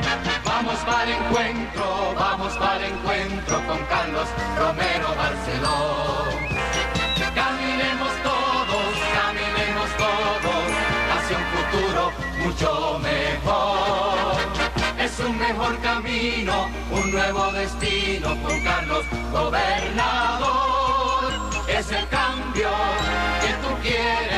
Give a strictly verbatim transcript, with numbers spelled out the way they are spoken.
Vamos para el encuentro, vamos para el encuentro con Carlos Romero Barceló. Caminemos todos, caminemos todos hacia un futuro mucho mejor. Es un mejor camino, un nuevo destino con Carlos Gobernador. Es el cambio que tú quieres.